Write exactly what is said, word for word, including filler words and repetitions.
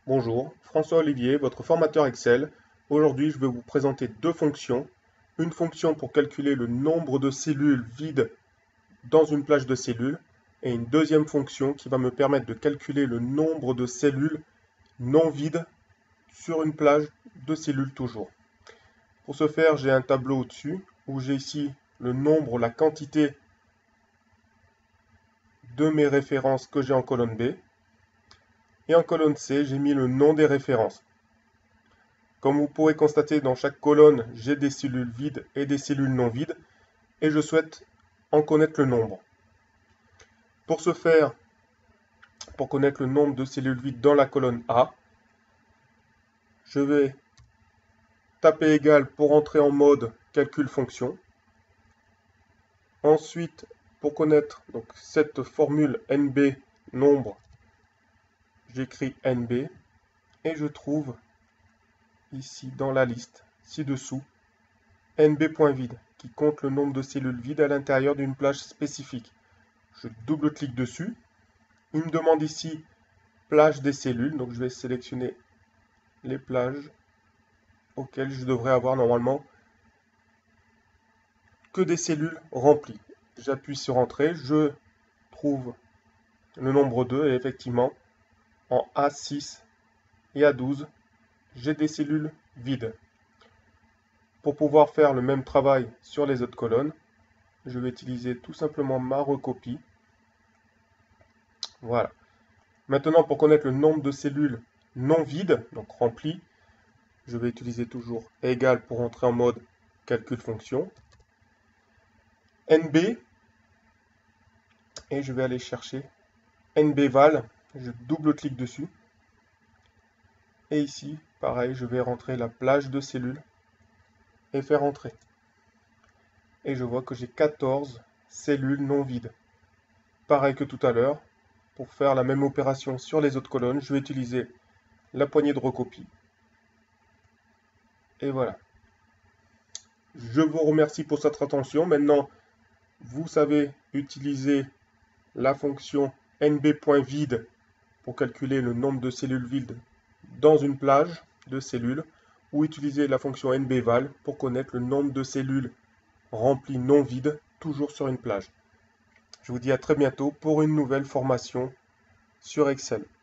Bonjour, François Olivier, votre formateur Excel. Aujourd'hui, je vais vous présenter deux fonctions. Une fonction pour calculer le nombre de cellules vides dans une plage de cellules et une deuxième fonction qui va me permettre de calculer le nombre de cellules non vides sur une plage de cellules toujours. Pour ce faire, j'ai un tableau au-dessus où j'ai ici le nombre, la quantité de mes références que j'ai en colonne B. Et en colonne C, j'ai mis le nom des références. Comme vous pourrez constater, dans chaque colonne, j'ai des cellules vides et des cellules non vides, et je souhaite en connaître le nombre. Pour ce faire, pour connaître le nombre de cellules vides dans la colonne A, je vais taper égal pour entrer en mode calcul fonction. Ensuite, pour connaître donc, cette formule N B nombre, j'écris N B et je trouve ici dans la liste, ci-dessous, N B.vide, qui compte le nombre de cellules vides à l'intérieur d'une plage spécifique. Je double-clique dessus. Il me demande ici plage des cellules, donc je vais sélectionner les plages auxquelles je devrais avoir normalement que des cellules remplies. J'appuie sur Entrée, je trouve le nombre deux et effectivement en A six et A douze, j'ai des cellules vides. Pour pouvoir faire le même travail sur les autres colonnes, je vais utiliser tout simplement ma recopie. Voilà. Maintenant, pour connaître le nombre de cellules non vides, donc remplies, je vais utiliser toujours égal pour entrer en mode calcul fonction. N B, et je vais aller chercher N B val, je double-clique dessus. Et ici, pareil, je vais rentrer la plage de cellules et faire entrer. Et je vois que j'ai quatorze cellules non vides. Pareil que tout à l'heure, pour faire la même opération sur les autres colonnes, je vais utiliser la poignée de recopie. Et voilà. Je vous remercie pour votre attention. Maintenant, vous savez utiliser la fonction N B.vide pour calculer le nombre de cellules vides dans une plage de cellules, ou utiliser la fonction N B val pour connaître le nombre de cellules remplies non vides, toujours sur une plage. Je vous dis à très bientôt pour une nouvelle formation sur Excel.